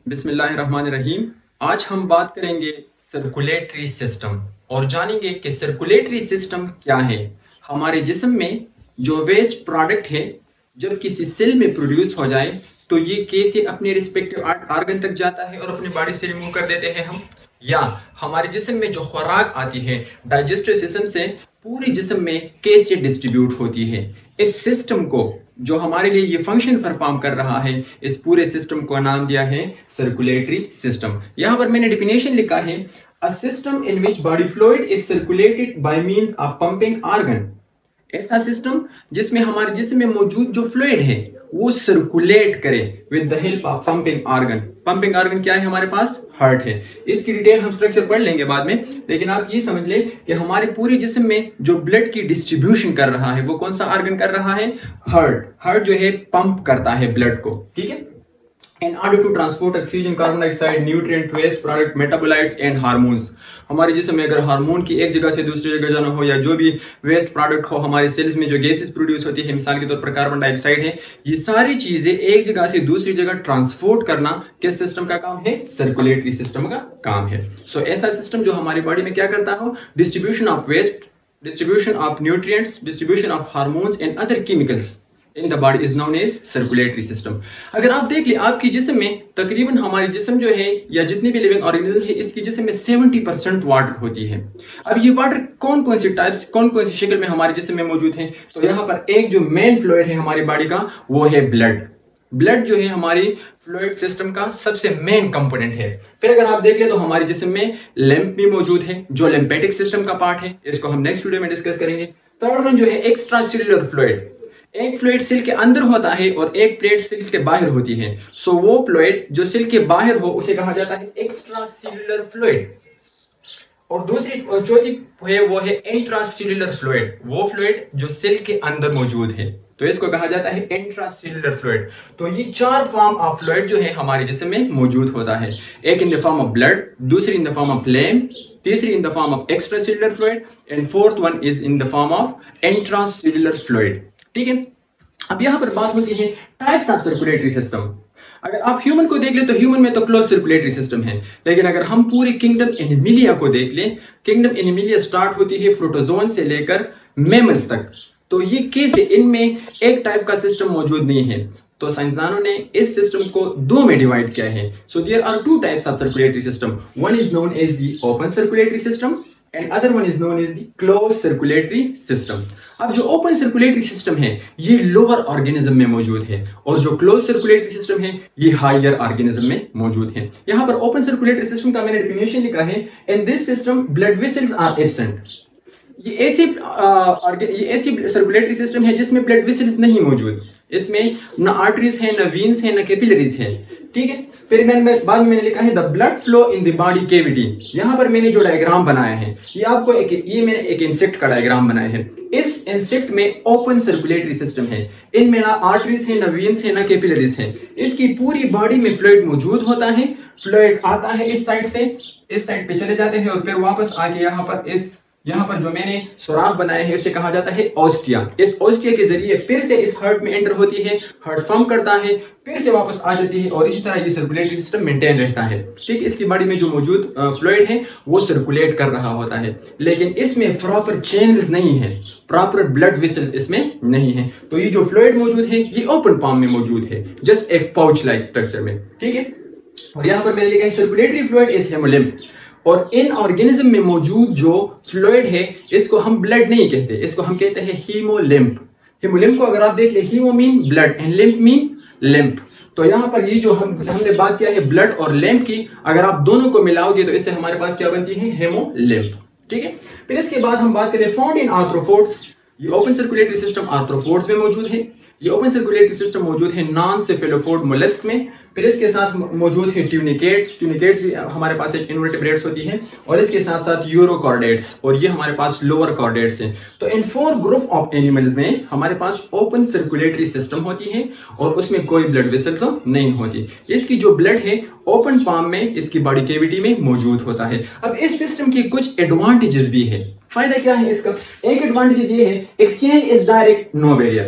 बिस्मिल्लाहिर्रहमानिर्रहीम। आज हम बात करेंगे सर्कुलेटरी सिस्टम और जानेंगे कि सर्कुलेटरी सिस्टम क्या है। हमारे जिस्म में जो वेस्ट प्रोडक्ट है जब किसी सेल में प्रोड्यूस हो जाए तो ये कैसे अपने रिस्पेक्टिव आर्गन तक जाता है और अपनी बॉडी से रिमूव कर देते हैं हम, या हमारे जिस्म में जो खुराक आती है डाइजेस्टिव सिस्टम से पूरे जिस्म में कैसे डिस्ट्रीब्यूट होती है। इस सिस्टम को जो हमारे लिए ये फंक्शन परफॉर्म कर रहा है, इस पूरे सिस्टम को नाम दिया है सर्कुलेटरी सिस्टम। यहां पर मैंने डेफिनेशन लिखा है, a system in which body fluid is circulated by means of pumping organ. ऐसा सिस्टम जिसमें हमारे जिस्म में मौजूद जो फ्लूइड है वो सर्कुलेट करे with the help of pumping organ. Pumping organ क्या है? हमारे पास हार्ट है। इसकी डिटेल हम स्ट्रक्चर पढ़ लेंगे बाद में, लेकिन आप ये समझ ले कि हमारे पूरे जिस्म में जो ब्लड की डिस्ट्रीब्यूशन कर रहा है वो कौन सा ऑर्गन कर रहा है? हार्ट। हार्ट जो है पंप करता है ब्लड को, ठीक है, in order to transport oxygen, carbon dioxide, nutrient, waste product, metabolites and hormones। हमारे जिस्म में अगर हार्मोन की एक जगह से दूसरी जगह जाना हो या जो भी वेस्ट प्रोडक्ट हो, हमारे सेल्स में जो गैसेस प्रोड्यूस होती है, मिसाल के तौर पर कार्बन डाइऑक्साइड है, ये सारी चीजें एक जगह से दूसरी जगह ट्रांसपोर्ट करना किस सिस्टम का काम है? सर्कुलेटरी सिस्टम का काम है। सो ऐसा सिस्टम जो हमारी बॉडी में क्या करता हो? Distribution of waste, distribution of nutrients, distribution of hormones and other chemicals in the body is known as circulatory system. अगर आप देख ले आपके जिस्म में तकरीबन हमारी जिस्म जो है या जितनी भी लिविंग ऑर्गेनिज्म है इसकी जिस्म में 70% वाटर होती है। अब ये वाटर कौन कौन सी टाइप्स, कौन कौन सी शक्ल में हमारे जिस्म में मौजूद है? तो यहाँ पर एक जो मेन फ्लूइड है हमारी बॉडी का वो है ब्लड। ब्लड जो है हमारी फ्लूइड सिस्टम का सबसे मेन कंपोनेंट है। फिर अगर आप देख ले तो हमारे जिस्म में लिम्फ भी मौजूद है जो लिम्फेटिक सिस्टम का पार्ट है, इसको हम नेक्स्ट वीडियो में डिस्कस करेंगे। थर्ड वन जो है एक्स्ट्रा सेल्यूलर फ्लूइड। एक फ्लूइड सेल के अंदर होता है और एक प्लेट सेल के बाहर होती है। सो वो फ्लूइड जो सेल के बाहर हो उसे कहा जाता है एक्स्ट्रा सेल्यूलर फ्लूइड। और दूसरी चौथी है वो है इंट्रासेल्यूलर फ्लूइड, वो फ्लूइड जो सेल के अंदर मौजूद है, तो इसको कहा जाता है इंट्रासेल्यूलर फ्लूइड। तो ये चार फॉर्म ऑफ फ्लूइड जो है हमारे जिस्म में मौजूद होता है। एक in the form of blood, दूसरी in the form of flame, तीसरी in the form of extracellular fluid and fourth one is in the form of intracellular fluid. ठीक है, अब यहां पर बात होती है टाइप्स ऑफ सर्कुलेटरी सिस्टम। अगर आप ह्यूमन को देख ले तो ह्यूमन में तो क्लोज सर्कुलेटरी सिस्टम है, लेकिन अगर हम पूरे किंगडम एनिमिलिया को देख ले, किंगडम एनिमिलिया स्टार्ट होती है प्रोटोजोन से लेकर मैमल्स तक, तो ये कैसे इनमें एक टाइप का सिस्टम मौजूद नहीं है। तो साइंसदानों ने इस सिस्टम को दो में डिवाइड किया है। So there are two types of circulatory system, one is known as the open circulatory system and other one is known as the closed circulatory system। अब जो open circulatory system है ये lower organism में मौजूद है और जो closed circulatory system है ये higher organism में मौजूद है। यहाँ पर open circulatory system का मैंने definition लिखा है, in this system blood vessels are absent। ये ऐसी सर्कुलेटरी सिस्टम है जिसमें ब्लड वेसल्स नहीं मौजूद, इसमें न आर्टरीज है, न वीन्स है, न कैपिलरीज है, ठीक है। फिर बाद में मैंने लिखा है the blood flow in the body cavity. यहाँ पर मैंने जो डायग्राम बनाया है ये आपको मैंने एक इंसेक्ट का डायग्राम बनाया है। इस इंसेक्ट में ओपन सर्कुलेटरी सिस्टम है, इनमें ना आर्टरीज है, न वीन्स है, न कैपिलरीज है। इसकी पूरी बॉडी में फ्लूइड मौजूद होता है। फ्लूइड आता है इस साइड से, इस साइड पे चले जाते हैं और फिर वापस आके यहाँ पर जो मैंने सुराख बनाया है उसे कहा जाता है ऑस्टिया। इस ऑस्टिया के जरिए फिर से इस हार्ट में एंटर होती है, हार्ट फॉर्म करता है, फिर से वापस आ जाती है और इसी तरह ये सर्कुलेटरी सिस्टम मेंटेन रहता है। ठीक, इसकी बॉडी में जो मौजूद फ्लूइड है वो सर्कुलेट कर रहा होता है, लेकिन इसमें प्रॉपर चेन्स नहीं है, प्रॉपर ब्लड वेसल्स इसमें नहीं है। तो ये जो फ्लूइड मौजूद है ये ओपन पाम में मौजूद है, जस्ट एक पाउच लाइक स्ट्रक्चर में, ठीक है। और यहाँ पर मैंने लिखा है सर्कुलेटरी फ्लूइड इज हेमोलिम्फ। और इन ऑर्गेनिज्म में मौजूद जो फ्लूइड है इसको हम ब्लड नहीं कहते, इसको हम कहते हैं हीमोलिम्फ। हीमोलिम्फ को अगर आप देख ले, hemo mean blood and lymph mean lymph. तो यहाँ पर ये जो हमने बात किया है ब्लड और लिम्फ की, अगर आप दोनों को मिलाओगे तो इससे हमारे पास क्या बनती है? हेमोलिम्फ, ठीक है। फिर इसके बाद हम बात करें फाउंड इन आर्थ्रोपोड्स। ये ओपन सर्कुलेटरी सिस्टम आर्थ्रोपोड्स में मौजूद है। ये ओपन सर्कुलेटरी सिस्टम मौजूद है नॉन सेफेलोपोड मोलस्क में। फिर इसके साथ मौजूद है ट्यूनिकेट्स। ट्यूनिकेट्स भी हमारे पास एक इनवर्टेब्रेट्स होती है और इसके साथ साथ यूरोकॉर्डेट्स, और ये हमारे पास लोअर कॉर्डेट्स हैं। तो इन 4 ग्रुप ऑफ एनिमल्स में हमारे पास ओपन सर्कुलेटरी सिस्टम होती है और उसमें कोई ब्लड वेसल्स नहीं होती। इसकी जो ब्लड है ओपन पाम में इसकी बॉडी कैविटी में मौजूद होता है। अब इस सिस्टम की कुछ एडवांटेजेस भी है। फायदा क्या है इसका? एक एडवांटेज ये है, exchange is direct, no barrier.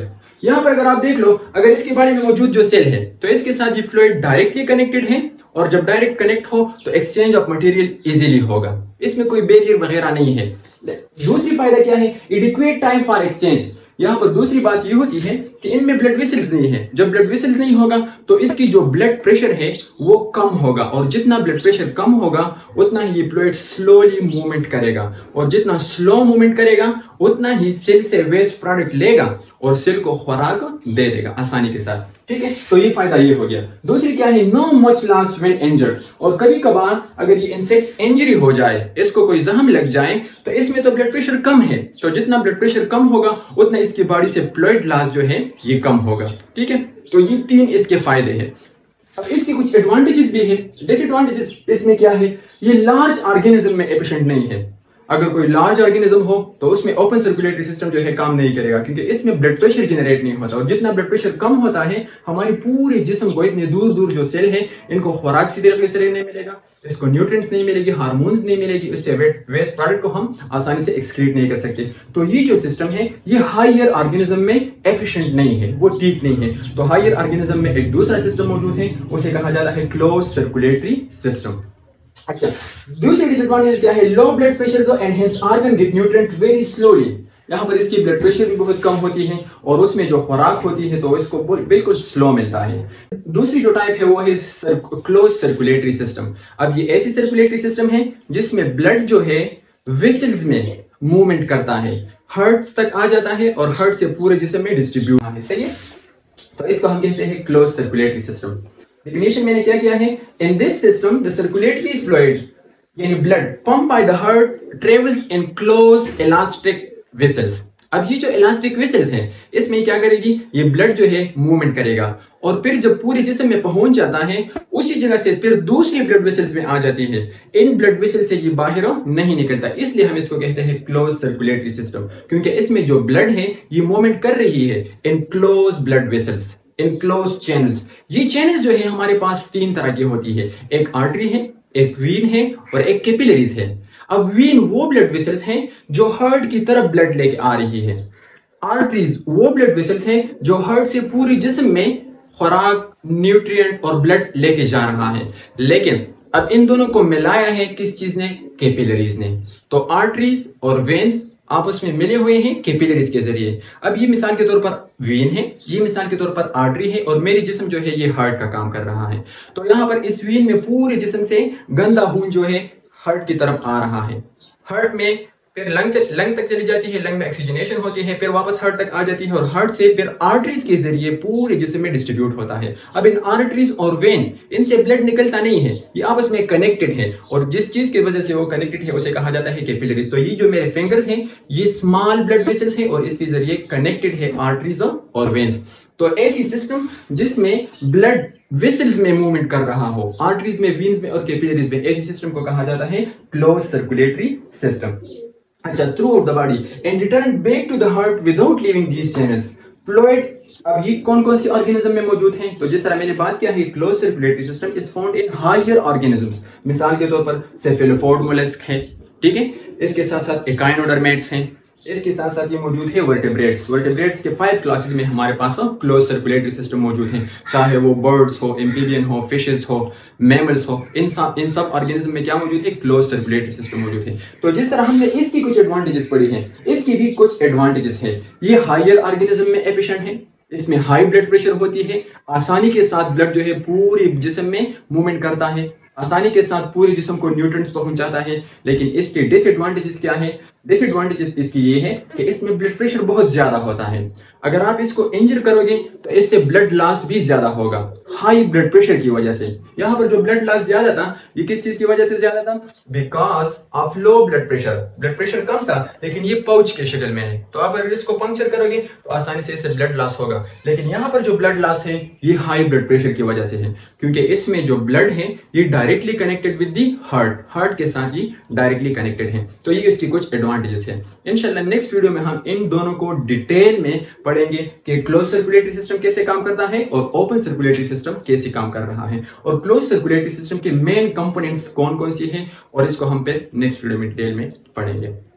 यहाँ पर अगर आप देख लो, अगर इसके बारे में मौजूद जो सेल है तो इसके साथ ये फ्लूइड डायरेक्टली कनेक्टेड है, और जब डायरेक्ट कनेक्ट हो तो एक्सचेंज ऑफ मटेरियल इजीली होगा, इसमें कोई बैरियर वगैरह नहीं है। दूसरी फायदा क्या है, एडिक्वेट टाइम फॉर एक्सचेंज। यहाँ पर दूसरी बात ये होती है कि इनमें ब्लड वेसल्स नहीं है। जब ब्लड वेसल्स नहीं होगा तो इसकी जो ब्लड प्रेशर है वो कम होगा, और जितना ब्लड प्रेशर कम होगा उतना ही ये फ्लूइड स्लोली मूवमेंट करेगा, और जितना स्लो मूवमेंट करेगा उतना ही सेल से वेस्ट प्रोडक्ट लेगा और सेल को खुराक दे देगा आसानी के साथ। ठीक है, तो ये फायदा ये हो गया। दूसरी क्या है, no much loss when injured. और कभी कभार अगर ये इंसेक्ट इंजरी हो जाए, इसको कोई जख्म लग जाए, तो इसमें तो ब्लड प्रेशर कम है, तो जितना ब्लड प्रेशर कम होगा उतना इसकी बॉडी से फ्लूइड लॉस जो है ये कम होगा। ठीक है, तो ये 3 इसके फायदे हैं। अब इसके कुछ एडवांटेजेस भी है। डिसएडवांटेजेस इसमें क्या है, ये लार्ज ऑर्गेनिज्म में एफिशिएंट नहीं है। अगर कोई लार्ज ऑर्गेनिज्म हो तो उसमें ओपन सर्कुलेटरी सिस्टम जो है काम नहीं करेगा, क्योंकि इसमें ब्लड प्रेशर जनरेट नहीं होता, और जितना ब्लड प्रेशर कम होता है हमारी पूरे जिस्म को, इतने दूर दूर जो सेल है इनको खुराक सीधे तरीके से नहीं मिलेगा, इसको न्यूट्रिएंट्स नहीं मिलेगी, हार्मोन्स नहीं मिलेगी, इससे वेस्ट प्रोडक्ट को हम आसानी से एक्सक्रीट नहीं कर सकते। तो ये जो सिस्टम है ये हायर ऑर्गेनिज्म में एफिशिएंट नहीं है, वो ठीक नहीं है। तो हायर ऑर्गेनिज्म में एक दूसरा सिस्टम मौजूद है, उसे कहा जाता है क्लोज सर्कुलेटरी सिस्टम। अच्छा, दूसरी डिसएडवांटेज क्या है, low blood pressure and hence organ get nutrient very slowly. यहाँ पर इसकी ब्लड प्रेशर भी बहुत कम होती है, और उसमें जो खुराक होती है तो इसको बिल्कुल स्लो मिलता है। दूसरी जो टाइप है वो है क्लोज सर्कुलेटरी सिस्टम। अब ये ऐसी सर्कुलेटरी सिस्टम है जिसमें ब्लड जो है वेसल्स में मूवमेंट करता है, हार्ट्स तक आ जाता है और हार्ट से पूरे जिस्म में डिस्ट्रीब्यूट होता है। सही है, तो इसको हम कहते हैं क्लोज सर्कुलेटरी सिस्टम। डेफिनेशन मैंने क्या किया है, in this system the circulatory fluid यानी blood pump by the heart travels in close elastic vessels. अब ये जो इलास्टिक वेसल्स हैं इसमें क्या करेगी, ये ब्लड जो है मूवमेंट करेगा, और फिर जब पूरे जिस्म में पहुंच जाता है उसी जगह से फिर दूसरी ब्लड वेसल्स में आ जाती है। इन ब्लड वेसल्स से ये बाहर नहीं निकलता, इसलिए हम इसको कहते हैं क्लोज सर्कुलेटरी सिस्टम, क्योंकि इसमें जो ब्लड है ये मूवमेंट कर रही है in close blood vessels, in close channels. ये चैनल्स जो है हमारे पास 3 तरह की होती है, एक आर्टरी है, एक वीन है और एक कैपिलरीज है। अब वीन वो ब्लड वेसल्स हैं जो हार्ट की तरफ ब्लड लेके आ रही है, आर्टरीज वो ब्लड वेसल्स हैं जो हार्ट से पूरी जिस्म में खुराक, न्यूट्रिएंट और ब्लड लेके जा रहा है। लेकिन अब इन दोनों को मिलाया है किस चीज ने, कैपिलरीज ने। तो आर्टरीज और वेन्स आपस में मिले हुए हैं कैपिलरीज के जरिए। अब ये मिसाल के तौर पर वेन है, ये मिसाल के तौर पर आर्टरी है, और मेरी जिस्म जो है ये हार्ट का काम कर रहा है। तो यहाँ पर इस वेन में पूरे जिस्म से गंदा खून जो है हार्ट की तरफ आ रहा है, हार्ट में फिर लंग तक चली जाती है, लंग में ऑक्सीजनेशन होती है, फिर वापस हार्ट तक आ जाती है, और हार्ट से फिर आर्टरीज के जरिए पूरे जिस्म में डिस्ट्रीब्यूट होता है। अब इन आर्टरीज और वेन इनसे ब्लड निकलता नहीं है, ये आपस में कनेक्टेड है, और जिस चीज की वजह से वो कनेक्टेड है उसे कहा जाता है कैपिलरीज। तो ये जो मेरे फिंगर्स हैं ये स्मॉल ब्लड वेसल्स हैं, और इसके जरिए कनेक्टेड है आर्टरीज और वेन्स। तो ऐसी सिस्टम जिसमें ब्लड वेसल्स में मूवमेंट कर रहा हो, आर्टरीज में, वेन्स में और कैपिलरीज में, ऐसी सिस्टम को कहा जाता है क्लोज सर्कुलेटरी सिस्टम। अच्छा, throughout the body and return back to the heart without leaving these channels. Fluid अब ये कौन कौन सी ऑर्गेनिज्म में मौजूद हैं, तो जिस तरह मैंने बात किया है close circulatory system is found in higher organisms. मिसाल के तौर पर सेफेलोपोड मोलस्क है, ठीक है, इसके साथ साथ एकाइनोडर्मेट्स हैं, इसके साथ साथ ये मौजूद है वर्टेब्रेट्स। वर्टेब्रेट्स के 5 क्लासेस में हमारे पास क्लोज सर्कुलेटरी सिस्टम मौजूद है, चाहे वो बर्ड्स हो, एम्फीबियन हो, फिशेस हो, मैमल्स हो, इन सब ऑर्गेनिज्म में क्या मौजूद है, क्लोज सर्कुलेटरी सिस्टम मौजूद है। तो जिस तरह हमने इसकी कुछ एडवांटेजेस पढ़ी हैं, इसकी भी कुछ एडवांटेजेस है। ये हायर ऑर्गेनिज्म में एफिशिएंट है, इसमें हाई ब्लड प्रेशर होती है, आसानी के साथ ब्लड जो है पूरी जिस्म में मूवमेंट करता है, आसानी के साथ पूरे जिस्म को न्यूट्रिएंट्स पहुंचाता है। लेकिन इसके डिसएडवांटेजेस क्या है, डिसएडवांटेजेस इसकी ये है कि इसमें ब्लड प्रेशर बहुत ज्यादा होता है। अगर आप इसको इंजर करोगे तो इससे ब्लड लॉस भी ज्यादा होगा, हाई ब्लड प्रेशर की वजह से। यहाँ पर जो ब्लड लॉस ज्यादा था ये किस चीज की वजह से ज्यादा था, because of low blood pressure. Blood pressure कम था लेकिन ये पाउच के शक्ल में है, तो आप अगर इसको पंक्चर करोगे तो आसानी से इससे ब्लड लॉस होगा। लेकिन यहाँ पर जो ब्लड लॉस है ये हाई ब्लड प्रेशर की वजह से है, क्योंकि इसमें जो ब्लड है ये directly connected with the heart के साथ ही डायरेक्टली कनेक्टेड है। तो ये इसकी कुछ एडवांटेजेस है। इंशाल्लाह नेक्स्ट वीडियो में हम इन दोनों को डिटेल में पढ़ेंगे कि क्लोज सर्कुलेटरी सिस्टम कैसे काम करता है और ओपन सर्कुलेटरी सिस्टम कैसे काम कर रहा है, और क्लोज सर्कुलेटरी सिस्टम के मेन कंपोनेंट्स कौन कौन सी हैं, और इसको हम फिर नेक्स्ट वीडियो में डिटेल में पढ़ेंगे।